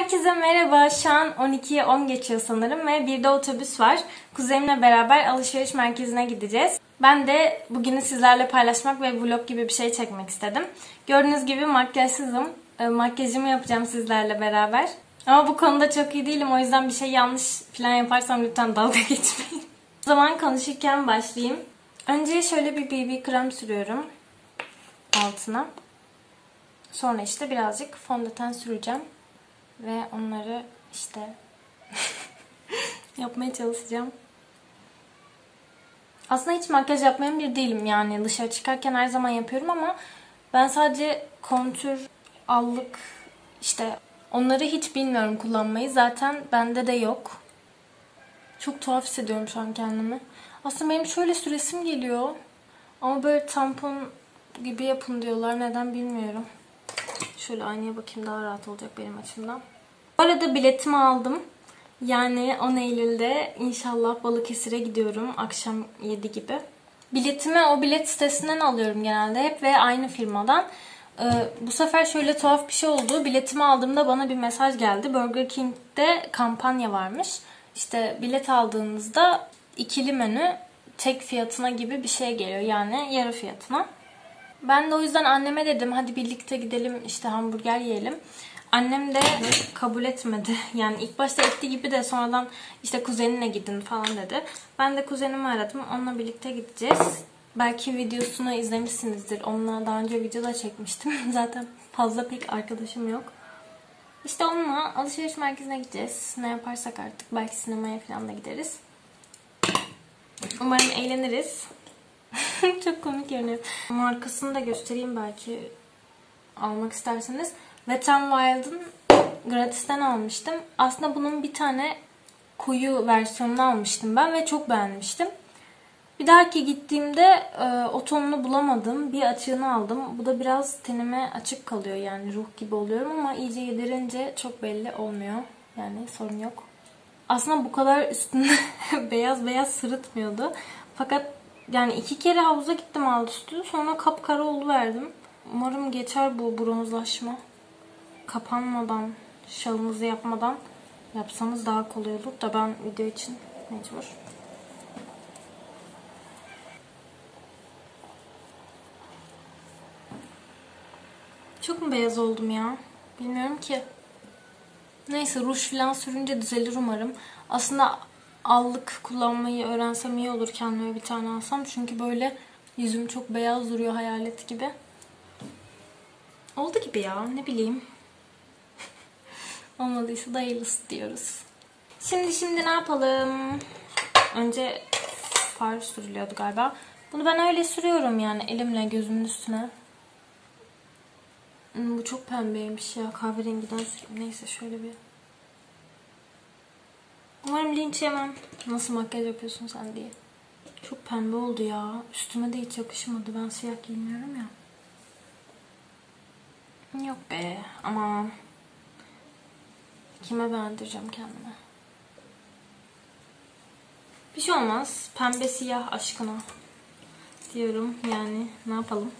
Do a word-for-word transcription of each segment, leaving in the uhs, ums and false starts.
Herkese merhaba. Şu an on ikiye on geçiyor sanırım ve bir de otobüs var. Kuzenimle beraber alışveriş merkezine gideceğiz. Ben de bugünü sizlerle paylaşmak ve vlog gibi bir şey çekmek istedim. Gördüğünüz gibi makyajsızım. Makyajımı yapacağım sizlerle beraber. Ama bu konuda çok iyi değilim. O yüzden bir şey yanlış falan yaparsam lütfen dalga geçmeyin. O zaman konuşurken başlayayım. Önce şöyle bir B B krem sürüyorum altına. Sonra işte birazcık fondöten süreceğim. Ve onları işte yapmaya çalışacağım. Aslında hiç makyaj yapmayan bir değilim yani. Dışarı çıkarken her zaman yapıyorum ama ben sadece kontür, allık işte onları hiç bilmiyorum kullanmayı. Zaten bende de yok. Çok tuhaf hissediyorum şu an kendimi. Aslında benim şöyle süresim geliyor. Ama böyle tampon gibi yapın diyorlar. Neden bilmiyorum. Şöyle aynaya bakayım, daha rahat olacak benim açımdan. Bu arada biletimi aldım. Yani on Eylül'de inşallah Balıkesir'e gidiyorum. Akşam yedi gibi. Biletimi o bilet sitesinden alıyorum genelde hep ve aynı firmadan. Ee, bu sefer şöyle tuhaf bir şey oldu. Biletimi aldığımda bana bir mesaj geldi. Burger King'de kampanya varmış. İşte bilet aldığınızda ikili menü tek fiyatına gibi bir şey geliyor. Yani yarı fiyatına. Ben de o yüzden anneme dedim hadi birlikte gidelim işte hamburger yiyelim. Annem de kabul etmedi. Yani ilk başta etti gibi de sonradan işte kuzeninle gidin falan dedi. Ben de kuzenimi aradım. Onunla birlikte gideceğiz. Belki videosunu izlemişsinizdir. Onunla daha önce video da çekmiştim. Zaten fazla pek arkadaşım yok. İşte onunla alışveriş merkezine gideceğiz. Ne yaparsak artık. Belki sinemaya falan da gideriz. Umarım eğleniriz. Çok komik görünüyor. Markasını da göstereyim belki almak isterseniz. Wet n Wild'ın gratisten almıştım. Aslında bunun bir tane koyu versiyonunu almıştım ben ve çok beğenmiştim. Bir dahaki gittiğimde e, o tonunu bulamadım. Bir açığını aldım. Bu da biraz tenime açık kalıyor yani ruh gibi oluyorum ama iyice yedirince çok belli olmuyor. Yani sorun yok. Aslında bu kadar üstünde beyaz beyaz sırıtmıyordu. Fakat yani iki kere havuza gittim alt üstü. Sonra kapkara oluverdim. Umarım geçer bu bronzlaşma. Kapanmadan, şalınızı yapmadan yapsanız daha kolay olur da ben video için mecbur. Çok mu beyaz oldum ya? Bilmiyorum ki. Neyse ruj falan sürünce düzelir umarım. Aslında allık kullanmayı öğrensem iyi olur, kendime bir tane alsam. Çünkü böyle yüzüm çok beyaz duruyor hayalet gibi. Oldu gibi ya, ne bileyim. Olmadıysa da hayırlısı diyoruz. Şimdi şimdi ne yapalım? Önce far sürülüyordu galiba. Bunu ben öyle sürüyorum yani elimle gözümün üstüne. Hmm, bu çok pembeymiş ya. Kahverengiden süreyim. Neyse şöyle bir. Umarım linç yemem. Nasıl makyaj yapıyorsun sen diye. Çok pembe oldu ya. Üstüme de hiç yakışmadı. Ben siyah giymiyorum ya. Yok be. Ama kime beğendireceğim kendime? Bir şey olmaz. Pembe siyah aşkına diyorum. Yani ne yapalım?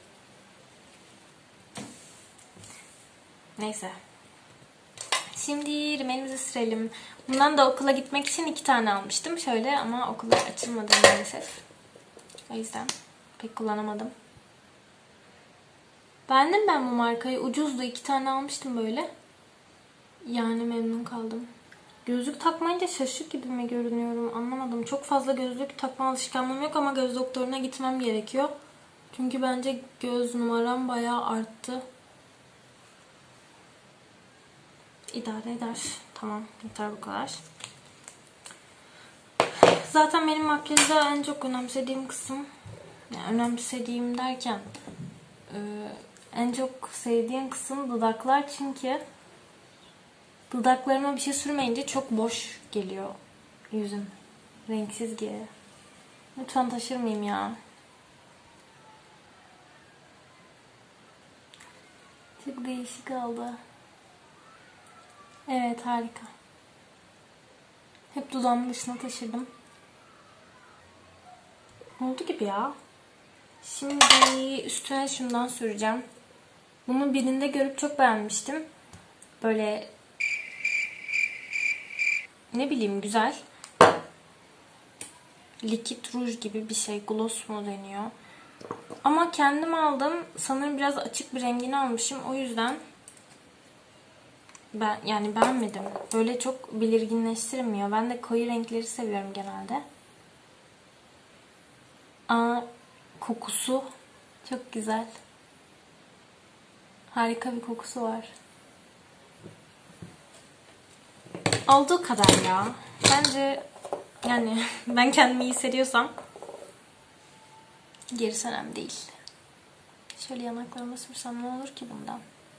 Neyse. Şimdi rimelimizi sürelim. Bundan da okula gitmek için iki tane almıştım. Şöyle ama okullar açılmadı maalesef. O yüzden pek kullanamadım. Beğendim ben bu markayı. Ucuzdu. iki tane almıştım böyle. Yani memnun kaldım. Gözlük takmayınca şaşık gibi mi görünüyorum anlamadım. Çok fazla gözlük takma alışkanlığım yok ama göz doktoruna gitmem gerekiyor. Çünkü bence göz numaram bayağı arttı. İdare eder. Tamam, yeter bu kadar. Zaten benim makyajda en çok önemsediğim kısım, yani önemsediğim derken e, en çok sevdiğim kısım dudaklar. Çünkü dudaklarıma bir şey sürmeyince çok boş geliyor yüzüm. Renksiz geliyor. Lütfen taşırmayayım ya. Çok değişik oldu. Evet, harika. Hep dudağımın dışına taşırdım. Oldu gibi ya. Şimdi üstüne şundan süreceğim. Bunu birinde görüp çok beğenmiştim. Böyle ne bileyim güzel. Likit ruj gibi bir şey. Gloss mu deniyor? Ama kendim aldım. Sanırım biraz açık bir rengini almışım. O yüzden ben yani beğenmedim. Böyle çok belirginleştirmiyor. Ben de koyu renkleri seviyorum genelde. Aa, kokusu çok güzel. Harika bir kokusu var. Olduğu kadar ya. Bence yani ben kendimi iyi hissediyorsam gerisi önemli değil. Şöyle yanaklarıma sürsem ne olur ki bundan?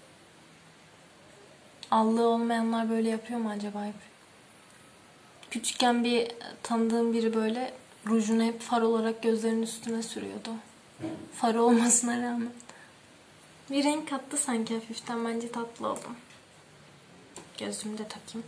Allığı olmayanlar böyle yapıyor mu acaba hep? Küçükken bir tanıdığım biri böyle rujunu hep far olarak gözlerinin üstüne sürüyordu. Far olmasına rağmen. Bir renk kattı sanki hafiften. Bence tatlı oldu. Gözlüğümü de takayım.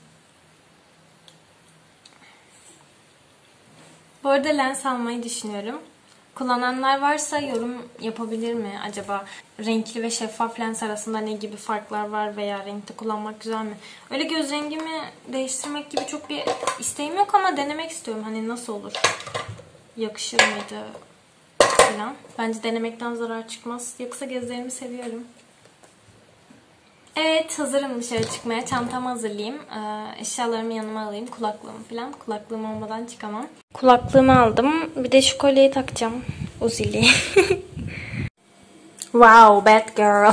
Bu arada lens almayı düşünüyorum. Kullananlar varsa yorum yapabilir mi acaba? Renkli ve şeffaf lens arasında ne gibi farklar var veya renkte kullanmak güzel mi? Öyle göz rengimi değiştirmek gibi çok bir isteğim yok ama denemek istiyorum. Hani nasıl olur? Yakışır mıydı? Falan. Bence denemekten zarar çıkmaz. Yoksa gözlerimi seviyorum. Evet, hazırım dışarı çıkmaya. Çantamı hazırlayayım. Ee, eşyalarımı yanıma alayım. Kulaklığımı falan. Kulaklığım olmadan çıkamam. Kulaklığımı aldım. Bir de şu kolyeyi takacağım. Uzili. Wow, bad girl.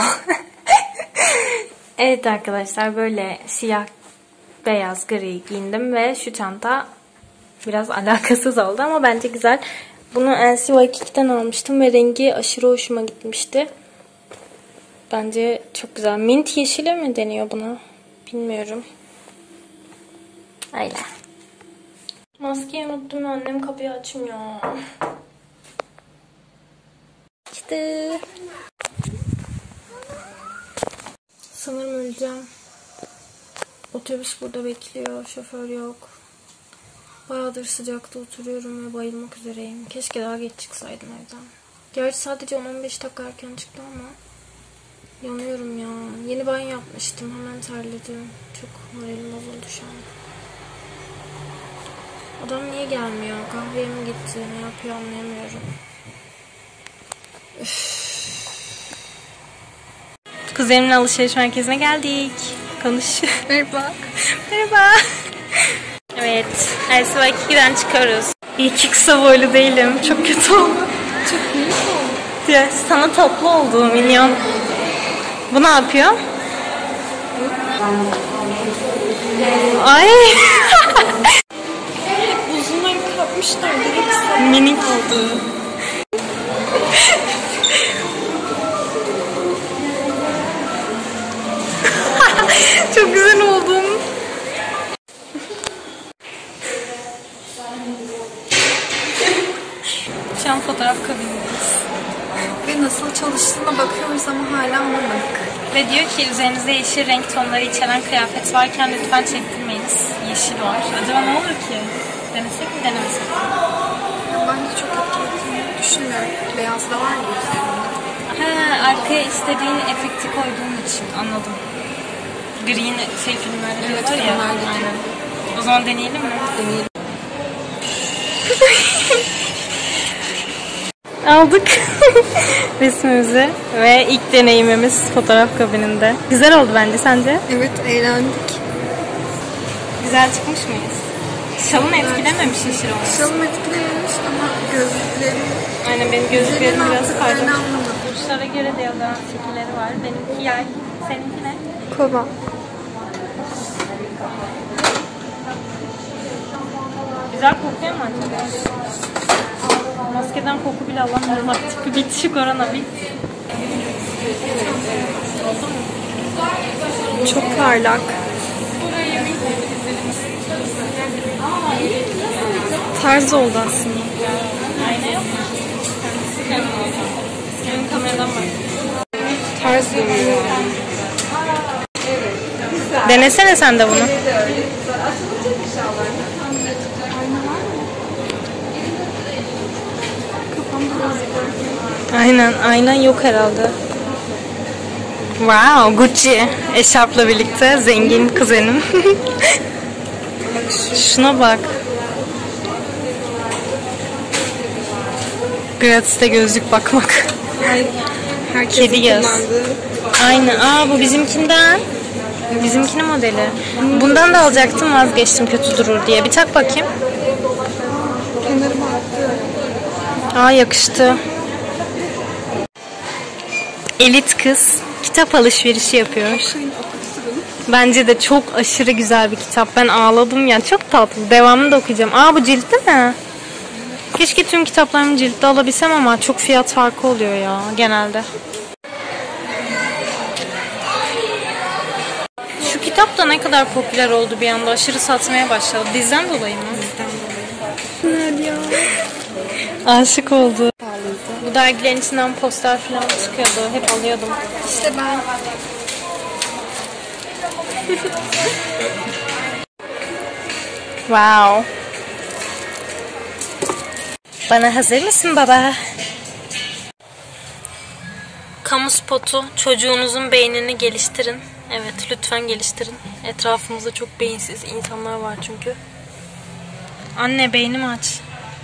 Evet arkadaşlar, böyle siyah, beyaz, gri giyindim ve şu çanta biraz alakasız oldu ama bence güzel. Bunu L C Waikiki'den almıştım ve rengi aşırı hoşuma gitmişti. Bence çok güzel. Mint yeşili mi deniyor buna? Bilmiyorum. Öyle. Maskeyi unuttum. Annem kapıyı açmıyor. İşte. Sanırım öleceğim. Otobüs burada bekliyor. Şoför yok. Bayağıdır sıcakta oturuyorum ve bayılmak üzereyim. Keşke daha geç çıksaydım evden. Gerçi sadece on on beş dakika erken çıktı ama yanıyorum ya. Yeni banyo yapmıştım. Hemen terledim. Çok moralim bozuldu şu an. Adam niye gelmiyor? Kahveye mi gitti? Ne yapıyor anlayamıyorum. Üff. Kuzenimle alışveriş merkezine geldik. Konuş. Merhaba. Merhaba. Evet. L C Waikiki'den çıkıyoruz. İyi ki kısa boylu değilim. Çok kötü oldu. Çok büyük oldu. Ya, sana tatlı oldu minyon. Bu ne yapıyor? Ay. Uzundan kapmışlar. Direkt minik oldu. Çok güzel oldum. Şu an fotoğraf kabindeyiz. ve nasıl çalıştığına bakıyoruz ama hala anlamadık. Ve diyor ki üzerinizde yeşil renk tonları içeren kıyafet varken lütfen çektirmeyiniz. Yeşil var. Acaba ne olur ki? Denesek mi denemesek mi? Bence çok etkilediğini düşünmüyorum. Beyaz da var mı üzerinde? He, arkaya istediğin efekti koyduğun için anladım. Green şey filmlerde Evet, var ya. filmlerdeki. Aynen. O zaman deneyelim mi? Deneyelim. Aldık resmimizi ve ilk deneyimimiz fotoğraf kabininde. Güzel oldu bence, sence? Evet, eğlendik. Güzel çıkmış mıyız? Şalın etkilememiş yeşil olmuş. Şalım etkilemiş ama gözlüklerim... Aynen, benim gözlüklerim biraz aldıklarını kaybolmuş. anlamadım. Burçlara göre deodorant şekilleri var. Benimki yay, seninki ne? Kova. Güzel kokuyor mu acaba? Maskeden koku bile alamıyorum artık. Bir bit şu korona bit. Çok parlak. Tarz oldu aslında. Ayna yok mu? Benim kameradan bak. Tarz duruyor. Denesene sen de bunu. Aynen, aynen yok herhalde. Wow, Gucci eşarpla birlikte zengin kuzenim. Bak Şuna bak. Gratis'te gözlük bakmak. Hayır. Herkesin Kedi göz. kullandığı. Aynı. Aa bu bizimkinden. Bizimkinin modeli. Bundan da alacaktım, vazgeçtim kötü durur diye. Bir tak bakayım. Kenarı battı. Aa yakıştı. Elit kız kitap alışverişi yapıyor. Okuyun, okusun. Bence de çok aşırı güzel bir kitap. Ben ağladım ya. Çok tatlı. Devamını da okuyacağım. Aa bu ciltli mi? Keşke tüm kitaplarımı ciltli alabilsem ama çok fiyat farkı oluyor ya genelde. Şu kitap da ne kadar popüler oldu bir anda. Aşırı satmaya başladı. Dizden dolayı mı? Bizden dolayı. Nerede ya? Aşık oldu. Pahalıydı. Bu dergilerin içinden poster falan çıkıyordu. Hep alıyordum. İşte ben. Wow. Bana hazır mısın baba? Kamu spotu. Çocuğunuzun beynini geliştirin. Evet, lütfen geliştirin. Etrafımızda çok beyinsiz insanlar var çünkü. Anne beynimi aç.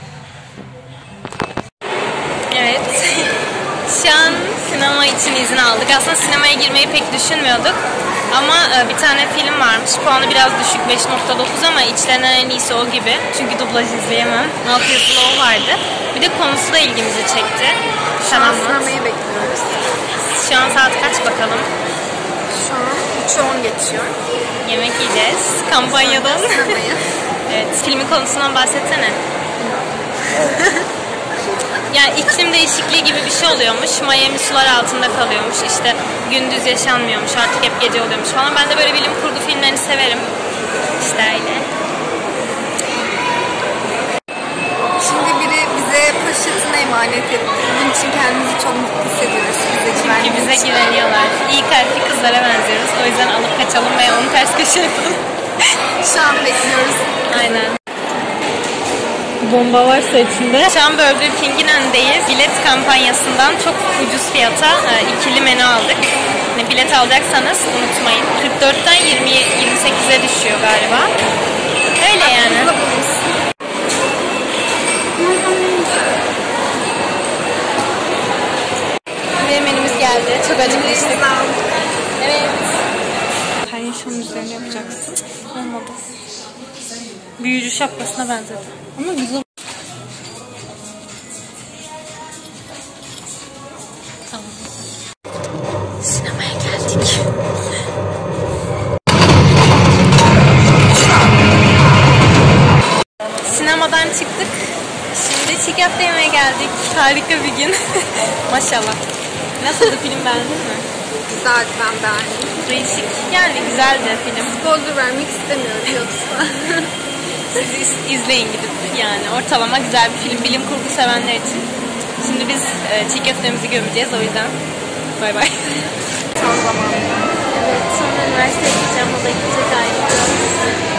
Evet. Şu an sinema için izin aldık. Aslında sinemaya girmeyi pek düşünmüyorduk. Ama bir tane film varmış. Puanı biraz düşük, beş nokta dokuz, ama içlerinden en iyisi o gibi. Çünkü dublaj izleyemem. Alt yazılı o vardı. Bir de konusu da ilgimizi çekti. Şu Sen an anlat. sinemayı bekliyoruz. Şu an saat kaç bakalım? Şu an üçe on geçiyor. Yemek yiyeceğiz. Kampanyadan. Sinemaya. Evet, filmin konusundan bahsetsene. Yani iklim değişikliği gibi bir şey oluyormuş. Miami sular altında kalıyormuş. İşte gündüz yaşanmıyormuş. Artık hep gece oluyormuş falan. Ben de böyle bilim kurgu filmlerini severim. İşte öyle. Şimdi biri bize poşetine emanet etti. Bunun için kendimizi çok mutlu hissediyoruz. Bize Çünkü güvendiği bize için. güveniyorlar. İyi kalpli kızlara benziyoruz. O yüzden alıp kaçalım ve onu ters köşe yapalım. Şu an bekliyoruz. Aynen. Bomba varsa içinde. Şu an Burger King'in önündeyiz. Bilet kampanyasından çok ucuz fiyata e, ikili menü aldık. Yani bilet alacaksanız unutmayın. kırk dörtten yirmi sekize düşüyor galiba. Öyle yani. Ve menümüz geldi. Çok acıkmıştık. Evet. Paylaşımın üzerine yapacaksın. Olmadı. Büyücü şapkasına benzedi. Ama güzel. Tamam. Sinemaya geldik. Sinemadan çıktık. Şimdi çiğ köfte yemeye geldik. Harika bir gün. Maşallah. Nasıldı film, beğendin mi? Güzel, ben beğendim. Değişik. Yani güzeldi film. Spoiler vermek istemiyorum yoksa. Siz iz- izleyin gidip, yani ortalama güzel bir film, bilim kurgu sevenler için. Şimdi biz e, çiğ köftemizi gömeceğiz, o yüzden bay bay. Son zamanında. Evet, sonra üniversiteye gideceğim, o da gidecek ayrıca.